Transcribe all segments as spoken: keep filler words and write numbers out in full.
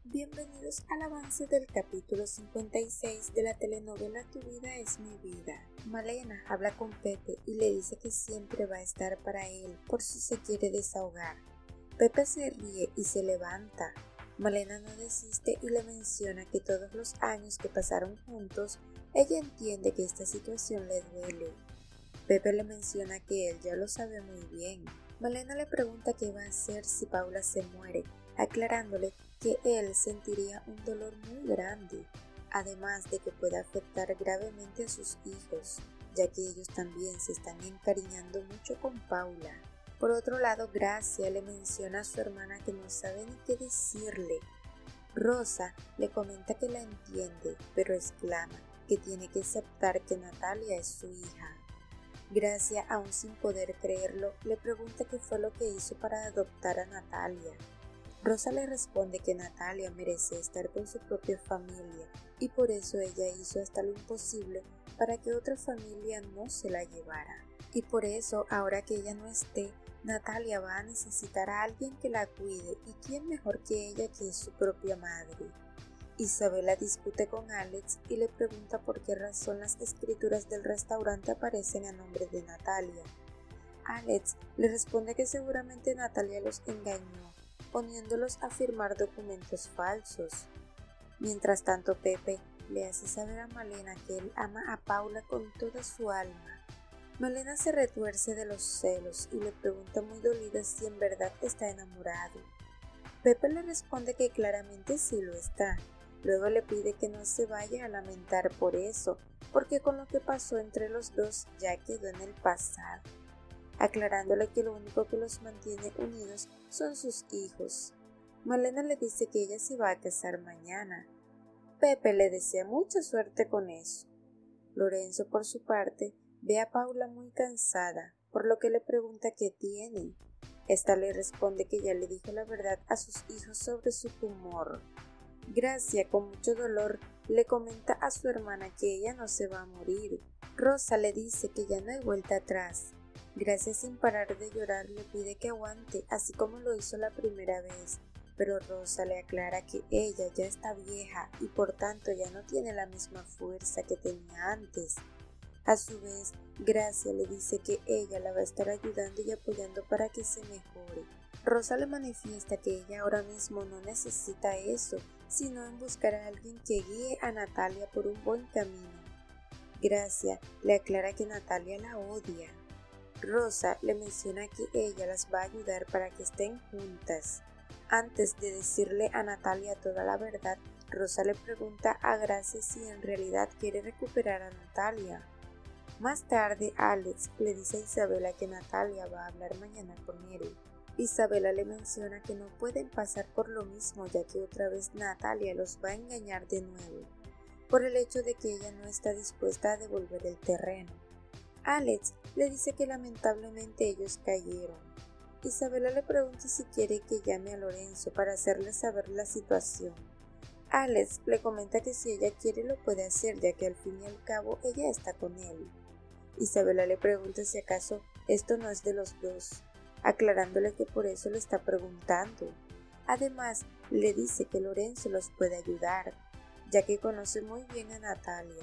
Bienvenidos al avance del capítulo cincuenta y seis de la telenovela Tu vida es mi vida. Malena habla con Pepe y le dice que siempre va a estar para él por si se quiere desahogar. Pepe se ríe y se levanta. Malena no desiste y le menciona que todos los años que pasaron juntos, ella entiende que esta situación le duele. Pepe le menciona que él ya lo sabe muy bien. Malena le pregunta qué va a hacer si Paula se muere, aclarándole que él sentiría un dolor muy grande, además de que puede afectar gravemente a sus hijos, ya que ellos también se están encariñando mucho con Paula. Por otro lado, Gracia le menciona a su hermana que no sabe ni qué decirle. Rosa le comenta que la entiende, pero exclama que tiene que aceptar que Natalia es su hija. Gracia, aún sin poder creerlo, le pregunta qué fue lo que hizo para adoptar a Natalia. Rosa le responde que Natalia merece estar con su propia familia y por eso ella hizo hasta lo imposible para que otra familia no se la llevara. Y por eso, ahora que ella no esté, Natalia va a necesitar a alguien que la cuide, y quién mejor que ella que es su propia madre. Isabela discute con Alex y le pregunta por qué razón las escrituras del restaurante aparecen a nombre de Natalia. Alex le responde que seguramente Natalia los engañó, poniéndolos a firmar documentos falsos. Mientras tanto, Pepe le hace saber a Malena que él ama a Paula con toda su alma. Malena se retuerce de los celos y le pregunta muy dolida si en verdad está enamorado. Pepe le responde que claramente sí lo está. Luego le pide que no se vaya a lamentar por eso, porque con lo que pasó entre los dos ya quedó en el pasado, aclarándole que lo único que los mantiene unidos son sus hijos. Malena le dice que ella se va a casar mañana. Pepe le desea mucha suerte con eso. Lorenzo, por su parte, ve a Paula muy cansada, por lo que le pregunta qué tiene. Esta le responde que ya le dijo la verdad a sus hijos sobre su tumor. Gracia, con mucho dolor, le comenta a su hermana que ella no se va a morir. Rosa le dice que ya no hay vuelta atrás. Gracia, sin parar de llorar, le pide que aguante, así como lo hizo la primera vez, pero Rosa le aclara que ella ya está vieja y por tanto ya no tiene la misma fuerza que tenía antes. A su vez, Gracia le dice que ella la va a estar ayudando y apoyando para que se mejore. Rosa le manifiesta que ella ahora mismo no necesita eso, sino en buscar a alguien que guíe a Natalia por un buen camino. Gracia le aclara que Natalia la odia. Rosa le menciona que ella las va a ayudar para que estén juntas. Antes de decirle a Natalia toda la verdad, Rosa le pregunta a Gracia si en realidad quiere recuperar a Natalia. Más tarde, Alex le dice a Isabela que Natalia va a hablar mañana con él. Isabela le menciona que no pueden pasar por lo mismo, ya que otra vez Natalia los va a engañar de nuevo, por el hecho de que ella no está dispuesta a devolver el terreno. Alex le dice que lamentablemente ellos cayeron. Isabela le pregunta si quiere que llame a Lorenzo para hacerle saber la situación. Alex le comenta que si ella quiere lo puede hacer, ya que al fin y al cabo ella está con él. Isabela le pregunta si acaso esto no es de los dos, aclarándole que por eso le está preguntando. Además, le dice que Lorenzo los puede ayudar, ya que conoce muy bien a Natalia.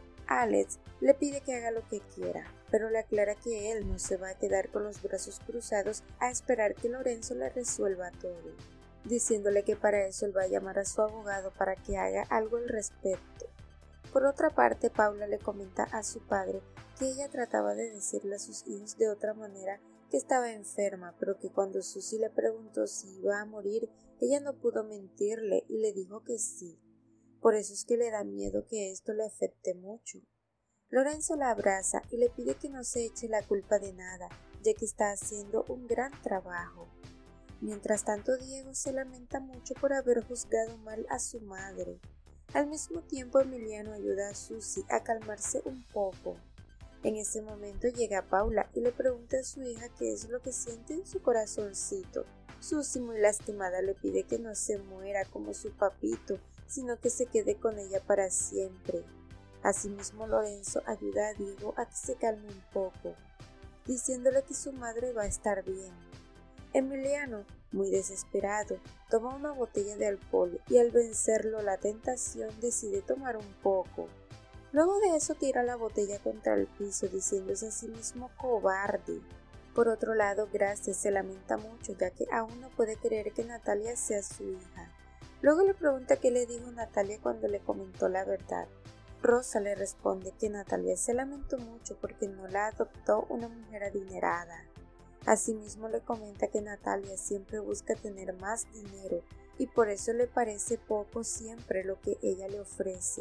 Alex le pide que haga lo que quiera, pero le aclara que él no se va a quedar con los brazos cruzados a esperar que Lorenzo le resuelva todo, diciéndole que para eso él va a llamar a su abogado para que haga algo al respecto. Por otra parte, Paula le comenta a su padre que ella trataba de decirle a sus hijos de otra manera que estaba enferma, pero que cuando Susi le preguntó si iba a morir, ella no pudo mentirle y le dijo que sí. Por eso es que le da miedo que esto le afecte mucho. Lorenzo la abraza y le pide que no se eche la culpa de nada, ya que está haciendo un gran trabajo. Mientras tanto, Diego se lamenta mucho por haber juzgado mal a su madre. Al mismo tiempo, Emiliano ayuda a Susi a calmarse un poco. En ese momento llega Paula y le pregunta a su hija qué es lo que siente en su corazoncito. Susi, muy lastimada, le pide que no se muera como su papito, sino que se quede con ella para siempre. Asimismo, Lorenzo ayuda a Diego a que se calme un poco, diciéndole que su madre va a estar bien. Emiliano Muy desesperado, toma una botella de alcohol y al vencerlo la tentación decide tomar un poco. Luego de eso tira la botella contra el piso diciéndose a sí mismo cobarde. Por otro lado, Gracia se lamenta mucho ya que aún no puede creer que Natalia sea su hija. Luego le pregunta qué le dijo Natalia cuando le comentó la verdad. Rosa le responde que Natalia se lamentó mucho porque no la adoptó una mujer adinerada. Asimismo le comenta que Natalia siempre busca tener más dinero y por eso le parece poco siempre lo que ella le ofrece.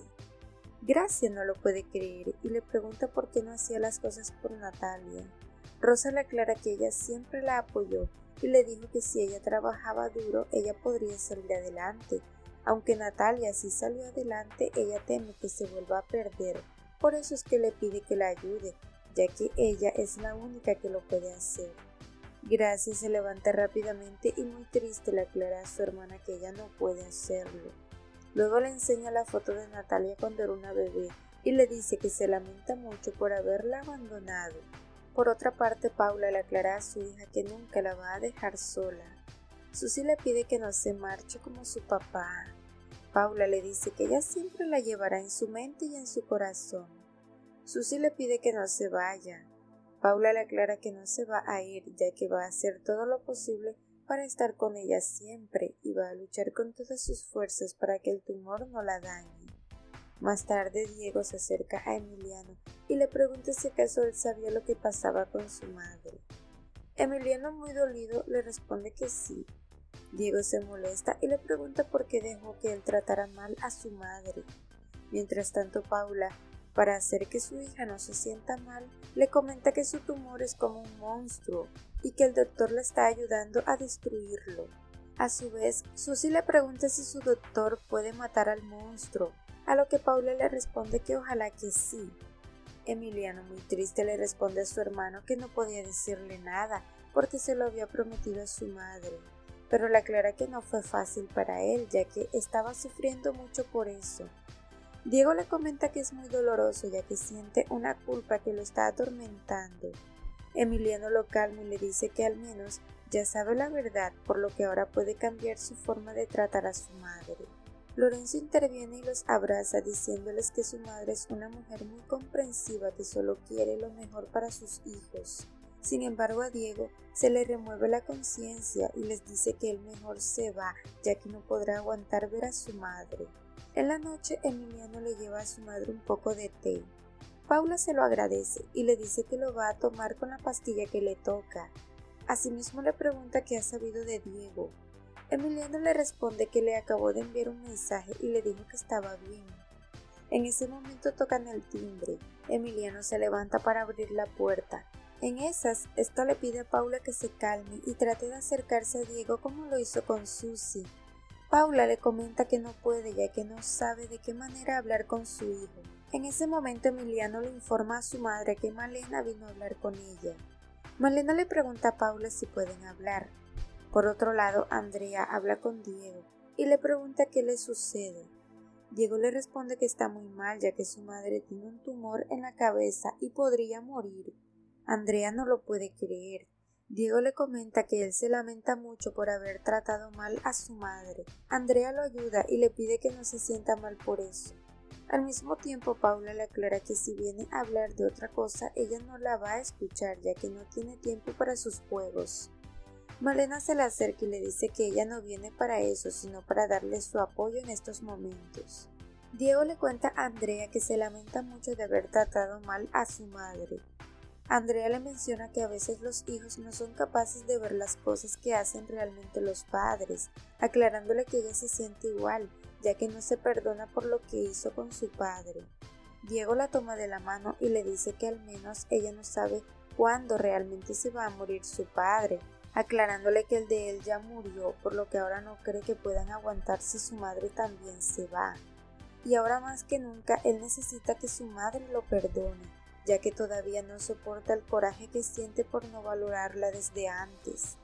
Gracia no lo puede creer y le pregunta por qué no hacía las cosas por Natalia. Rosa le aclara que ella siempre la apoyó y le dijo que si ella trabajaba duro ella podría salir adelante. Aunque Natalia sí salió adelante, ella teme que se vuelva a perder. Por eso es que le pide que la ayude, ya que ella es la única que lo puede hacer. Gracia se levanta rápidamente y muy triste le aclara a su hermana que ella no puede hacerlo. Luego le enseña la foto de Natalia cuando era una bebé y le dice que se lamenta mucho por haberla abandonado. Por otra parte, Paula le aclara a su hija que nunca la va a dejar sola. Susie le pide que no se marche como su papá. Paula le dice que ella siempre la llevará en su mente y en su corazón. Susie le pide que no se vaya. Paula le aclara que no se va a ir, ya que va a hacer todo lo posible para estar con ella siempre y va a luchar con todas sus fuerzas para que el tumor no la dañe. Más tarde, Diego se acerca a Emiliano y le pregunta si acaso él sabía lo que pasaba con su madre. Emiliano, muy dolido, le responde que sí. Diego se molesta y le pregunta por qué dejó que él tratara mal a su madre. Mientras tanto, Paula, para hacer que su hija no se sienta mal, le comenta que su tumor es como un monstruo y que el doctor le está ayudando a destruirlo. A su vez, Susie le pregunta si su doctor puede matar al monstruo, a lo que Paula le responde que ojalá que sí. Emiliano, muy triste, le responde a su hermano que no podía decirle nada porque se lo había prometido a su madre, pero le aclara que no fue fácil para él ya que estaba sufriendo mucho por eso. Diego le comenta que es muy doloroso ya que siente una culpa que lo está atormentando. Emiliano lo calma y le dice que al menos ya sabe la verdad, por lo que ahora puede cambiar su forma de tratar a su madre. Lorenzo interviene y los abraza diciéndoles que su madre es una mujer muy comprensiva que solo quiere lo mejor para sus hijos. Sin embargo, a Diego se le remueve la conciencia y les dice que él mejor se va ya que no podrá aguantar ver a su madre. En la noche, Emiliano le lleva a su madre un poco de té. Paula se lo agradece y le dice que lo va a tomar con la pastilla que le toca. Asimismo le pregunta qué ha sabido de Diego. Emiliano le responde que le acabó de enviar un mensaje y le dijo que estaba bien. En ese momento tocan el timbre. Emiliano se levanta para abrir la puerta. En esas, esta le pide a Paula que se calme y trate de acercarse a Diego como lo hizo con Susie. Paula le comenta que no puede ya que no sabe de qué manera hablar con su hijo. En ese momento Emiliano le informa a su madre que Malena vino a hablar con ella. Malena le pregunta a Paula si pueden hablar. Por otro lado, Andrea habla con Diego y le pregunta qué le sucede. Diego le responde que está muy mal ya que su madre tiene un tumor en la cabeza y podría morir. Andrea no lo puede creer. Diego le comenta que él se lamenta mucho por haber tratado mal a su madre. Andrea lo ayuda y le pide que no se sienta mal por eso. Al mismo tiempo, Paula le aclara que si viene a hablar de otra cosa, ella no la va a escuchar ya que no tiene tiempo para sus juegos. Malena se le acerca y le dice que ella no viene para eso, sino para darle su apoyo en estos momentos. Diego le cuenta a Andrea que se lamenta mucho de haber tratado mal a su madre. Andrea le menciona que a veces los hijos no son capaces de ver las cosas que hacen realmente los padres, aclarándole que ella se siente igual, ya que no se perdona por lo que hizo con su padre. Diego la toma de la mano y le dice que al menos ella no sabe cuándo realmente se va a morir su padre, aclarándole que el de él ya murió, por lo que ahora no cree que puedan aguantar si su madre también se va. Y ahora más que nunca él necesita que su madre lo perdone, ya que todavía no soporta el coraje que siente por no valorarla desde antes.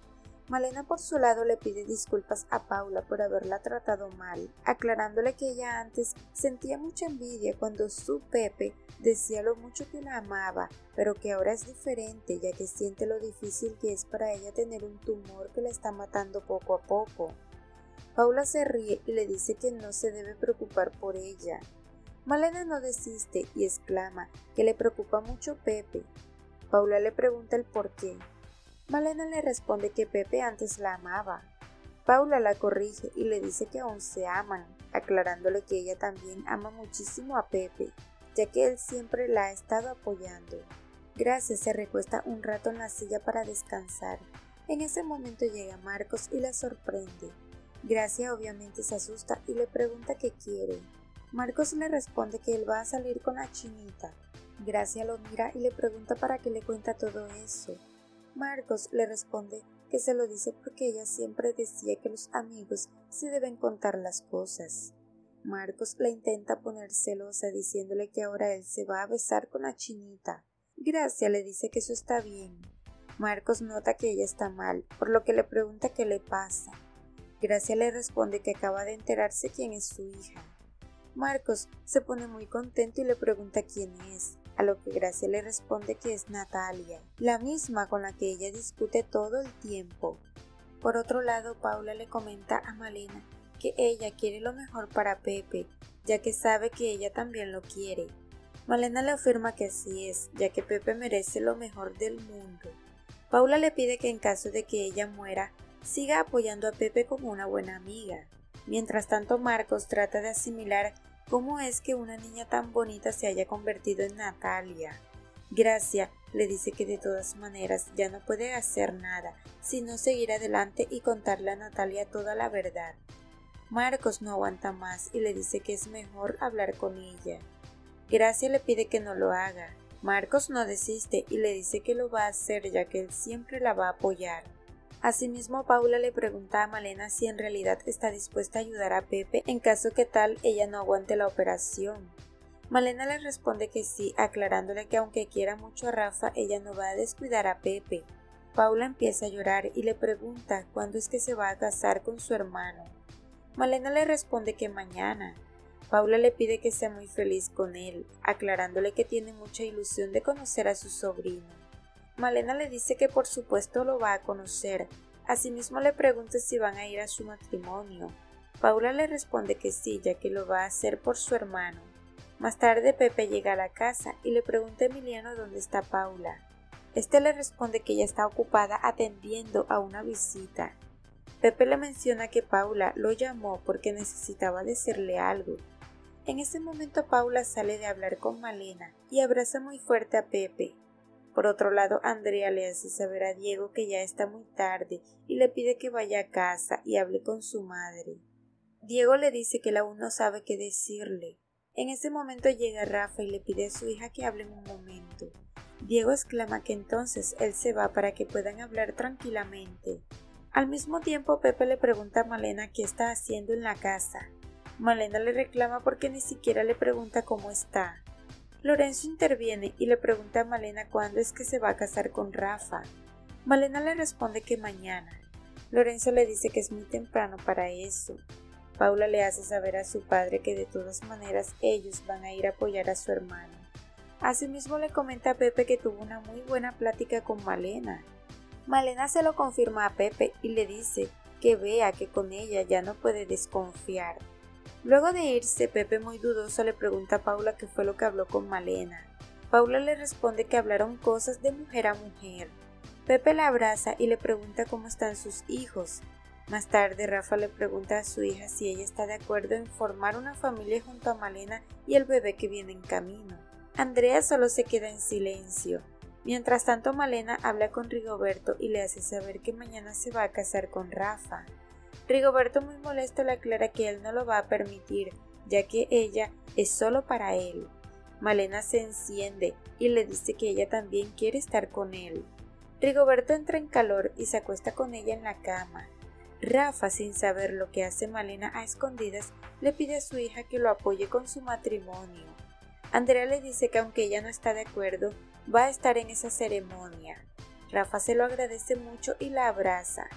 Malena por su lado le pide disculpas a Paula por haberla tratado mal, aclarándole que ella antes sentía mucha envidia cuando su Pepe decía lo mucho que la amaba, pero que ahora es diferente ya que siente lo difícil que es para ella tener un tumor que la está matando poco a poco. Paula se ríe y le dice que no se debe preocupar por ella. Malena no desiste y exclama que le preocupa mucho Pepe. Paula le pregunta el por qué. Malena le responde que Pepe antes la amaba. Paula la corrige y le dice que aún se aman, aclarándole que ella también ama muchísimo a Pepe, ya que él siempre la ha estado apoyando. Gracia se recuesta un rato en la silla para descansar. En ese momento llega Marcos y la sorprende. Gracia obviamente se asusta y le pregunta qué quiere. Marcos le responde que él va a salir con la chinita. Gracia lo mira y le pregunta para qué le cuenta todo eso. Marcos le responde que se lo dice porque ella siempre decía que los amigos se deben contar las cosas. Marcos la intenta poner celosa diciéndole que ahora él se va a besar con la chinita. Gracia le dice que eso está bien. Marcos nota que ella está mal, por lo que le pregunta qué le pasa. Gracia le responde que acaba de enterarse quién es su hija. Marcos se pone muy contento y le pregunta quién es, a lo que Gracia le responde que es Natalia, la misma con la que ella discute todo el tiempo. Por otro lado, Paula le comenta a Malena que ella quiere lo mejor para Pepe, ya que sabe que ella también lo quiere. Malena le afirma que así es, ya que Pepe merece lo mejor del mundo. Paula le pide que en caso de que ella muera, siga apoyando a Pepe como una buena amiga. Mientras tanto, Marcos trata de asimilar cómo es que una niña tan bonita se haya convertido en Natalia. Gracia le dice que de todas maneras ya no puede hacer nada, sino seguir adelante y contarle a Natalia toda la verdad. Marcos no aguanta más y le dice que es mejor hablar con ella. Gracia le pide que no lo haga. Marcos no desiste y le dice que lo va a hacer ya que él siempre la va a apoyar. Asimismo, Paula le pregunta a Malena si en realidad está dispuesta a ayudar a Pepe en caso que tal ella no aguante la operación. Malena le responde que sí, aclarándole que aunque quiera mucho a Rafa, ella no va a descuidar a Pepe. Paula empieza a llorar y le pregunta cuándo es que se va a casar con su hermano. Malena le responde que mañana. Paula le pide que sea muy feliz con él, aclarándole que tiene mucha ilusión de conocer a su sobrino. Malena le dice que por supuesto lo va a conocer. Asimismo le pregunta si van a ir a su matrimonio. Paula le responde que sí, ya que lo va a hacer por su hermano. Más tarde Pepe llega a la casa y le pregunta a Emiliano dónde está Paula. Este le responde que ella está ocupada atendiendo a una visita. Pepe le menciona que Paula lo llamó porque necesitaba decirle algo. En ese momento Paula sale de hablar con Malena y abraza muy fuerte a Pepe. Por otro lado, Andrea le hace saber a Diego que ya está muy tarde y le pide que vaya a casa y hable con su madre. Diego le dice que él aún no sabe qué decirle. En ese momento llega Rafa y le pide a su hija que hablen un momento. Diego exclama que entonces él se va para que puedan hablar tranquilamente. Al mismo tiempo, Pepe le pregunta a Malena qué está haciendo en la casa. Malena le reclama porque ni siquiera le pregunta cómo está. Lorenzo interviene y le pregunta a Malena cuándo es que se va a casar con Rafa. Malena le responde que mañana. Lorenzo le dice que es muy temprano para eso. Paula le hace saber a su padre que de todas maneras ellos van a ir a apoyar a su hermano. Asimismo le comenta a Pepe que tuvo una muy buena plática con Malena. Malena se lo confirma a Pepe y le dice que vea que con ella ya no puede desconfiar. Luego de irse, Pepe muy dudoso le pregunta a Paula qué fue lo que habló con Malena. Paula le responde que hablaron cosas de mujer a mujer. Pepe la abraza y le pregunta cómo están sus hijos. Más tarde, Rafa le pregunta a su hija si ella está de acuerdo en formar una familia junto a Malena y el bebé que viene en camino. Andrea solo se queda en silencio. Mientras tanto, Malena habla con Rigoberto y le hace saber que mañana se va a casar con Rafa. Rigoberto muy molesto le aclara que él no lo va a permitir, ya que ella es solo para él. Malena se enciende y le dice que ella también quiere estar con él. Rigoberto entra en calor y se acuesta con ella en la cama. Rafa, sin saber lo que hace Malena a escondidas, le pide a su hija que lo apoye con su matrimonio. Andrea le dice que aunque ella no está de acuerdo, va a estar en esa ceremonia. Rafa se lo agradece mucho y la abraza.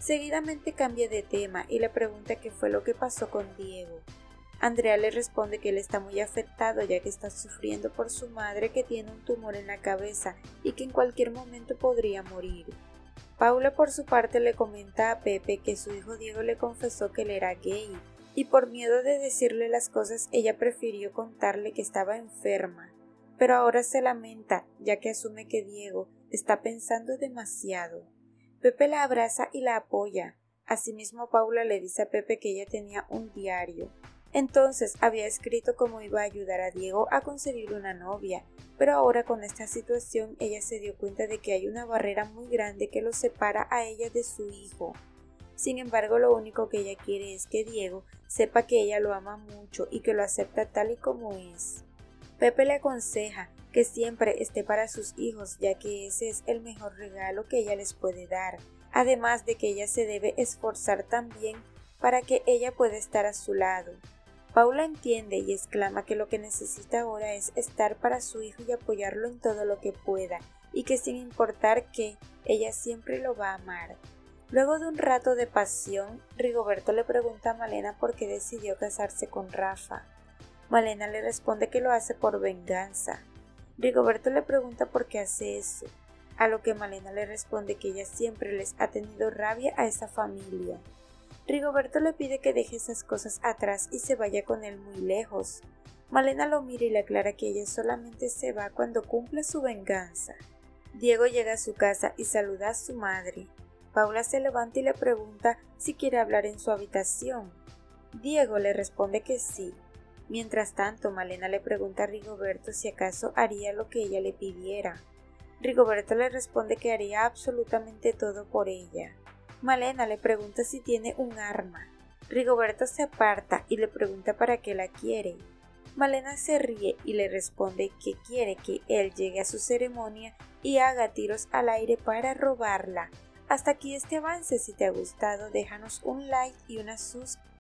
Seguidamente cambia de tema y le pregunta qué fue lo que pasó con Diego. Andrea le responde que él está muy afectado ya que está sufriendo por su madre que tiene un tumor en la cabeza y que en cualquier momento podría morir. Paula por su parte le comenta a Pepe que su hijo Diego le confesó que él era gay y por miedo de decirle las cosas ella prefirió contarle que estaba enferma, pero ahora se lamenta ya que asume que Diego está pensando demasiado. Pepe la abraza y la apoya. Asimismo Paula le dice a Pepe que ella tenía un diario. Entonces había escrito cómo iba a ayudar a Diego a conseguir una novia, pero ahora con esta situación ella se dio cuenta de que hay una barrera muy grande que lo separa a ella de su hijo. Sin embargo, lo único que ella quiere es que Diego sepa que ella lo ama mucho y que lo acepta tal y como es. Pepe le aconseja que siempre esté para sus hijos, ya que ese es el mejor regalo que ella les puede dar, además de que ella se debe esforzar también para que ella pueda estar a su lado. Paula entiende y exclama que lo que necesita ahora es estar para su hijo y apoyarlo en todo lo que pueda, y que sin importar qué, ella siempre lo va a amar. Luego de un rato de pasión, Rigoberto le pregunta a Malena por qué decidió casarse con Rafa. Malena le responde que lo hace por venganza. Rigoberto le pregunta por qué hace eso, a lo que Malena le responde que ella siempre les ha tenido rabia a esa familia. Rigoberto le pide que deje esas cosas atrás y se vaya con él muy lejos. Malena lo mira y le aclara que ella solamente se va cuando cumpla su venganza. Diego llega a su casa y saluda a su madre. Paula se levanta y le pregunta si quiere hablar en su habitación. Diego le responde que sí. Mientras tanto, Malena le pregunta a Rigoberto si acaso haría lo que ella le pidiera. Rigoberto le responde que haría absolutamente todo por ella. Malena le pregunta si tiene un arma. Rigoberto se aparta y le pregunta para qué la quiere. Malena se ríe y le responde que quiere que él llegue a su ceremonia y haga tiros al aire para robarla. Hasta aquí este avance. Si te ha gustado, déjanos un like y una suscripción.